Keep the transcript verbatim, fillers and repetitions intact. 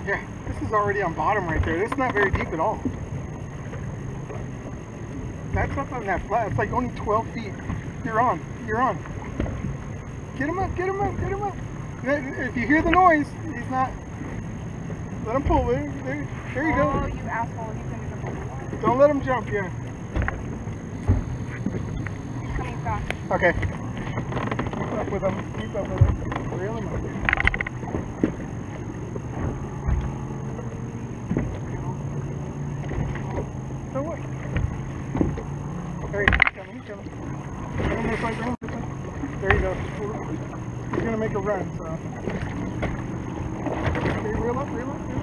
Yeah, this is already on bottom right there. This is not very deep at all. That's up on that flat. It's like only twelve feet. You're on. You're on. Get him up. Get him up. Get him up. If you hear the noise, he's not. Let him pull. There, there, there you go. Oh, you asshole. He's going to jump over the water. Don't let him jump, yeah. He's coming fast. Okay. Keep up with him. Keep up with him. Reel him up. So what? There he's coming. He's coming. Bring him this way. Bring him this way. There you go. He's going to make a run, so. Okay, reel up, reel up, reel up.